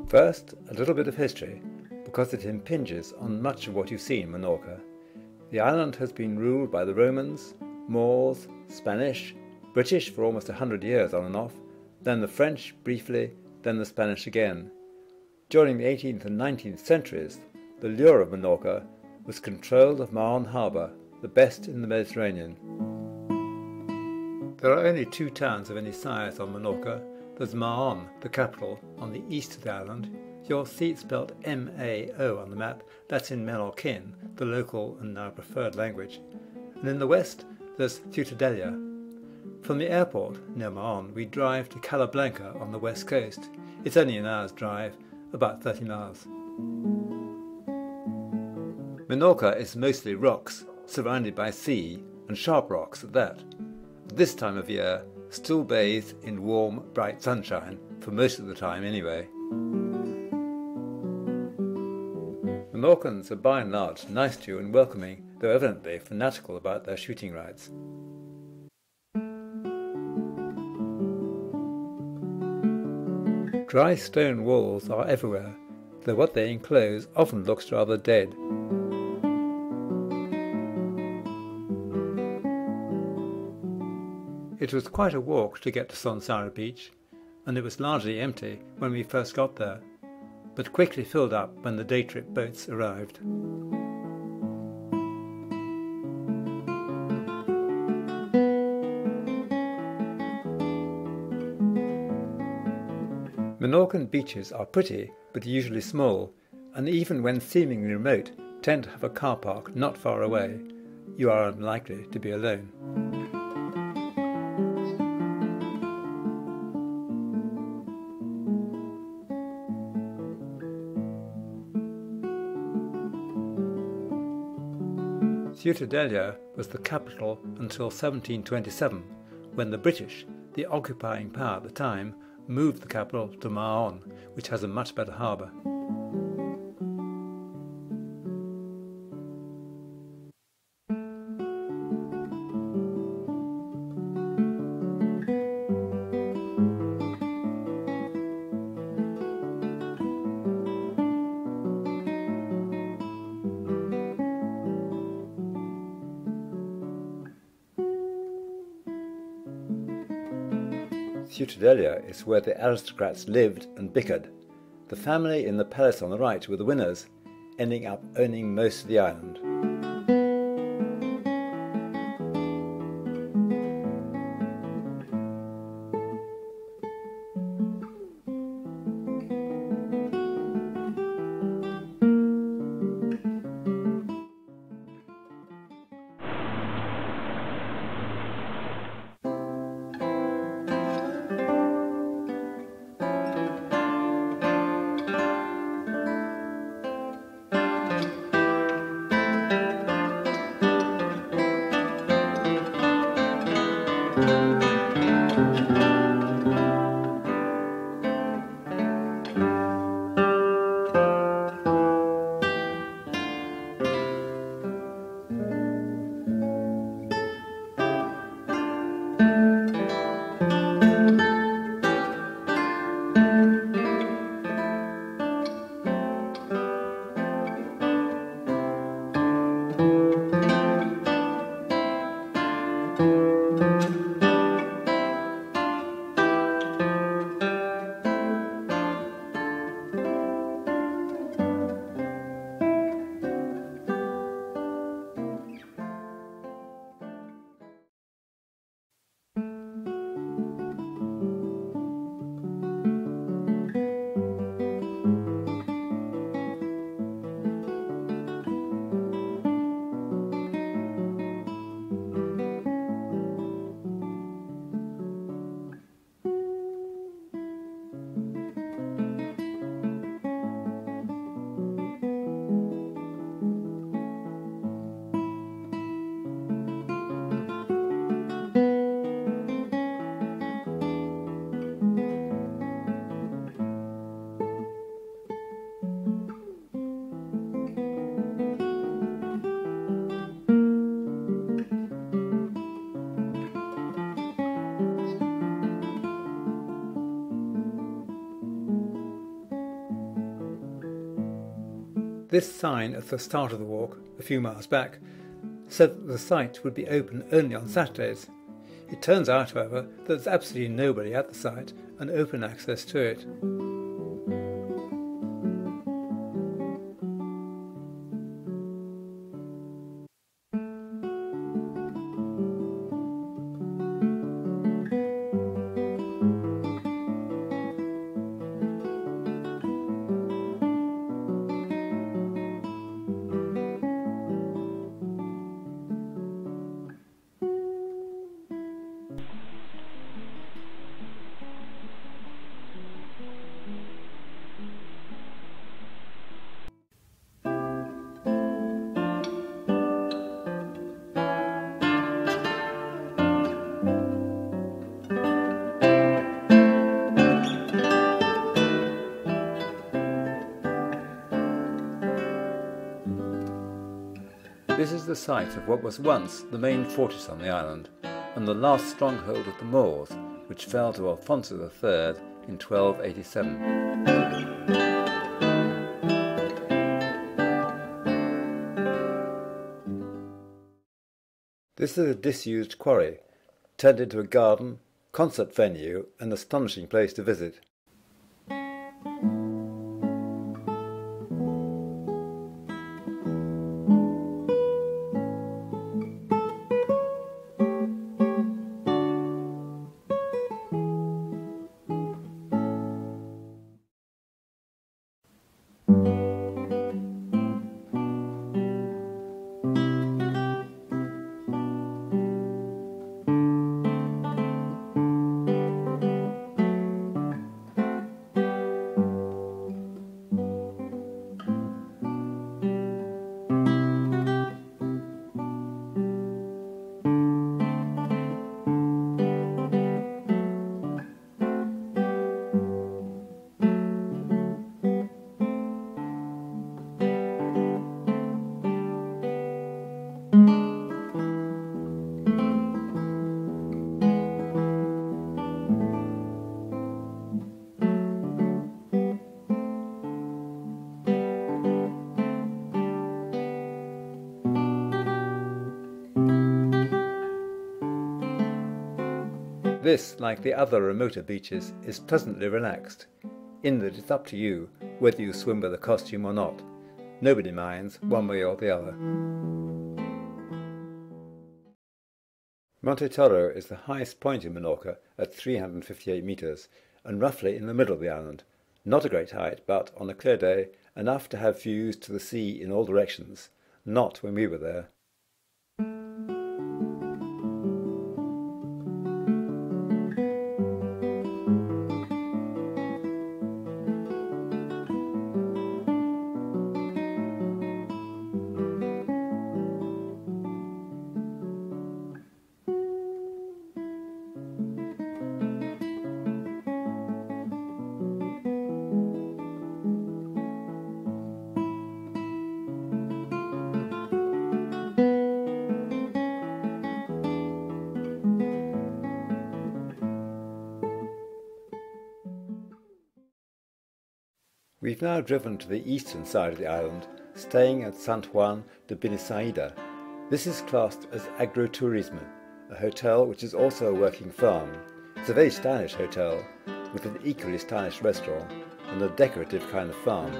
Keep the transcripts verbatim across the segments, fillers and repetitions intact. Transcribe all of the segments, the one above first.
First, a little bit of history, because it impinges on much of what you see in Menorca. The island has been ruled by the Romans, Moors, Spanish, British for almost a hundred years on and off, then the French briefly, then the Spanish again. During the eighteenth and nineteenth centuries, the lure of Menorca was control of Mahon harbour, the best in the Mediterranean. There are only two towns of any size on Menorca. There's Mahon, the capital, on the east of the island. You'll see it spelled M A O on the map. That's in Menorquin, the local and now preferred language. And in the west, there's Ciutadella. From the airport, near Mahon, we drive to Calablanca on the west coast. It's only an hour's drive, about thirty miles. Menorca is mostly rocks, surrounded by sea, and sharp rocks at that. At this time of year, still bathed in warm, bright sunshine, for most of the time anyway. Menorcans are by and large nice to you and welcoming, though evidently fanatical about their shooting rights. Dry stone walls are everywhere, though what they enclose often looks rather dead. It was quite a walk to get to Son Serra beach, and it was largely empty when we first got there, but quickly filled up when the day trip boats arrived. Menorcan beaches are pretty, but usually small, and even when seemingly remote, tend to have a car park not far away. You are unlikely to be alone. Ciutadella was the capital until seventeen twenty-seven, when the British, the occupying power at the time, moved the capital to Mahon, which has a much better harbour. Ciutadella is where the aristocrats lived and bickered. The family in the palace on the right were the winners, ending up owning most of the island. This sign at the start of the walk, a few miles back, said that the site would be open only on Saturdays. It turns out, however, that there's absolutely nobody at the site and open access to it. This is the site of what was once the main fortress on the island, and the last stronghold of the Moors, which fell to Alfonso the Third in twelve eighty-seven. This is a disused quarry, turned into a garden, concert venue, and astonishing place to visit. This, like the other remoter beaches, is pleasantly relaxed, in that it's up to you whether you swim with a costume or not. Nobody minds, one way or the other. Monte Toro is the highest point in Menorca at three hundred fifty-eight metres, and roughly in the middle of the island. Not a great height, but on a clear day, enough to have views to the sea in all directions. Not when we were there. We've now driven to the eastern side of the island, staying at Sant Juan de Benissaida. This is classed as agroturismo, a hotel which is also a working farm. It's a very stylish hotel, with an equally stylish restaurant and a decorative kind of farm.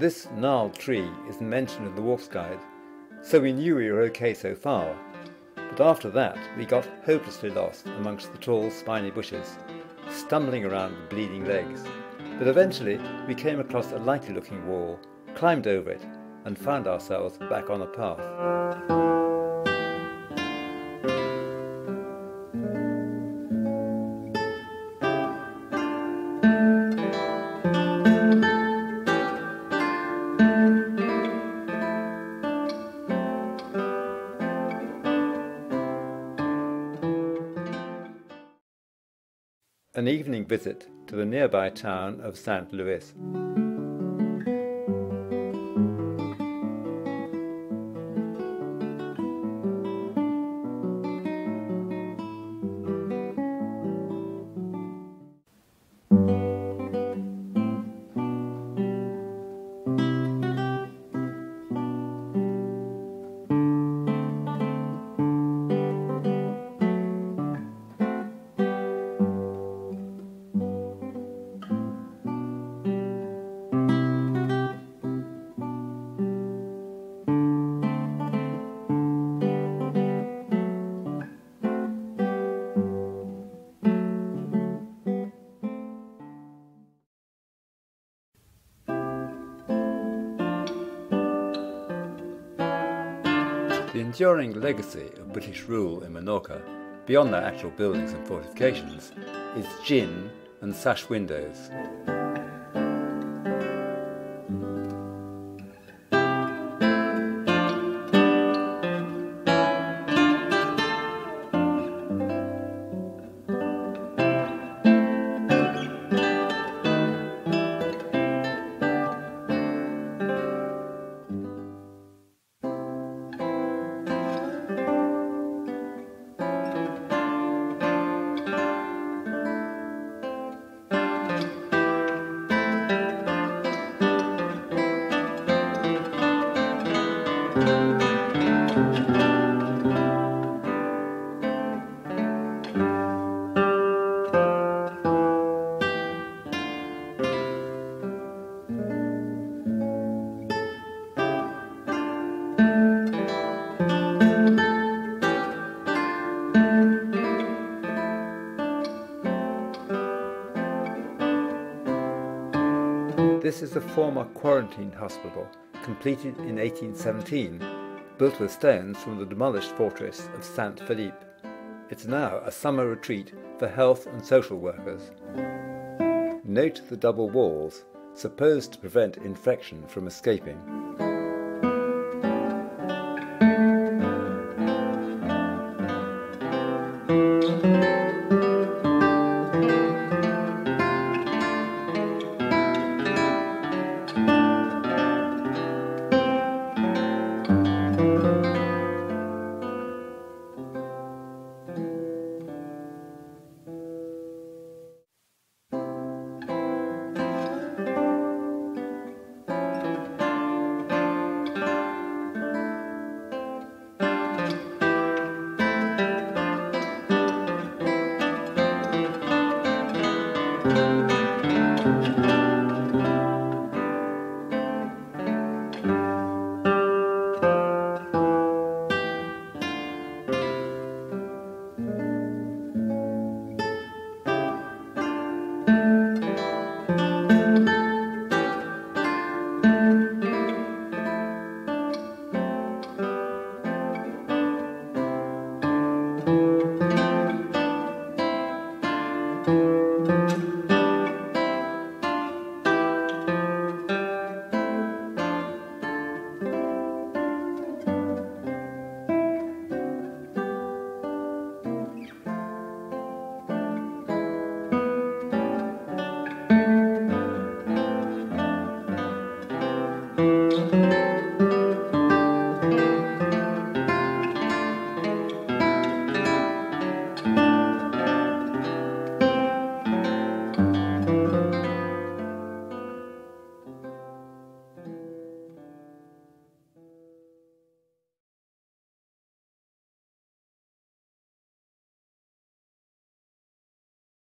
This gnarled tree isn't mentioned in the Walks Guide, so we knew we were okay so far. But after that, we got hopelessly lost amongst the tall, spiny bushes, stumbling around with bleeding legs. But eventually, we came across a likely-looking wall, climbed over it, and found ourselves back on a path. An evening visit to the nearby town of Saint Louis. The enduring legacy of British rule in Menorca, beyond their actual buildings and fortifications, is gin and sash windows. This is the former quarantine hospital, completed in eighteen seventeen, built with stones from the demolished fortress of Saint Philippe. It's now a summer retreat for health and social workers. Note the double walls, supposed to prevent infection from escaping. Thank you.